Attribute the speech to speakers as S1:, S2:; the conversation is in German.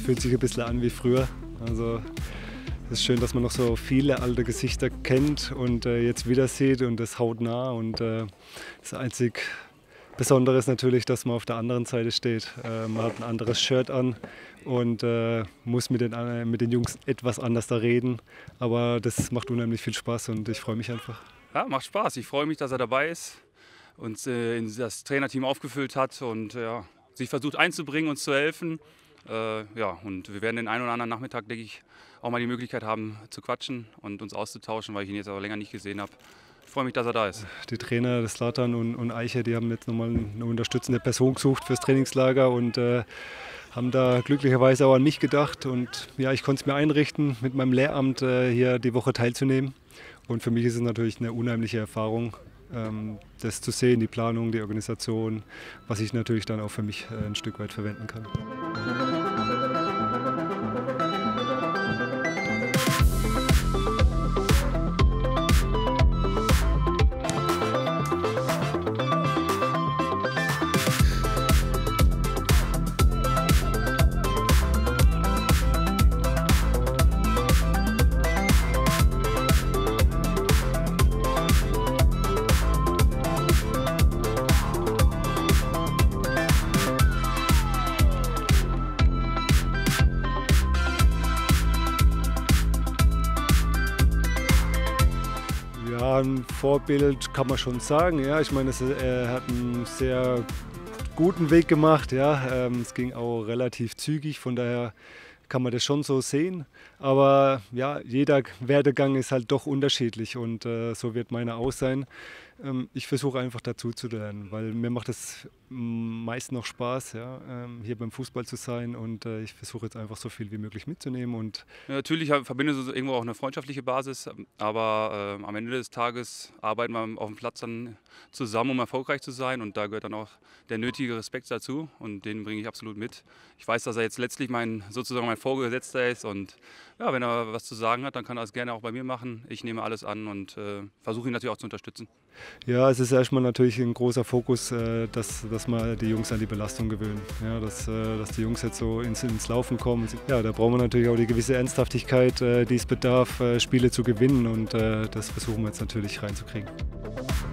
S1: fühlt sich ein bisschen an wie früher. Also es ist schön, dass man noch so viele alte Gesichter kennt und jetzt wieder sieht und das hautnah. Und das einzig Besondere ist natürlich, dass man auf der anderen Seite steht. Man hat ein anderes Shirt an und muss mit den Jungs etwas anders da reden. Aber das macht unheimlich viel Spaß und ich freue mich einfach.
S2: Ja, macht Spaß. Ich freue mich, dass er dabei ist und in das Trainerteam aufgefüllt hat und sich versucht einzubringen, uns zu helfen. Und wir werden den einen oder anderen Nachmittag, denke ich, auch mal die Möglichkeit haben zu quatschen und uns auszutauschen, weil ich ihn jetzt auch länger nicht gesehen habe. Ich freue mich, dass er da ist.
S1: Die Trainer, das Zlatan und Eiche, die haben jetzt nochmal eine unterstützende Person gesucht fürs Trainingslager und haben da glücklicherweise auch an mich gedacht. Und ja, ich konnte es mir einrichten, mit meinem Lehramt hier die Woche teilzunehmen. Und für mich ist es natürlich eine unheimliche Erfahrung, das zu sehen, die Planung, die Organisation, was ich natürlich dann auch für mich ein Stück weit verwenden kann. Ja, ein Vorbild kann man schon sagen. Ja, ich meine, er hat einen sehr guten Weg gemacht. Ja. Es ging auch relativ zügig, von daher kann man das schon so sehen. Aber ja, jeder Werdegang ist halt doch unterschiedlich und so wird meiner auch sein. Ich versuche einfach dazu zu lernen, weil mir macht es meist noch Spaß, ja, hier beim Fußball zu sein und ich versuche jetzt einfach so viel wie möglich mitzunehmen. Und
S2: ja, natürlich verbindet es irgendwo auch eine freundschaftliche Basis, aber am Ende des Tages arbeiten wir auf dem Platz dann zusammen, um erfolgreich zu sein und da gehört dann auch der nötige Respekt dazu und den bringe ich absolut mit. Ich weiß, dass er jetzt letztlich sozusagen mein Vorgesetzter ist und ja, wenn er was zu sagen hat, dann kann er es gerne auch bei mir machen. Ich nehme alles an und versuche ihn natürlich auch zu unterstützen.
S1: Ja, es ist erstmal natürlich ein großer Fokus, dass man die Jungs an die Belastung gewöhnen. Ja, dass die Jungs jetzt so ins Laufen kommen. Ja, da brauchen wir natürlich auch die gewisse Ernsthaftigkeit, die es bedarf, Spiele zu gewinnen und das versuchen wir jetzt natürlich reinzukriegen.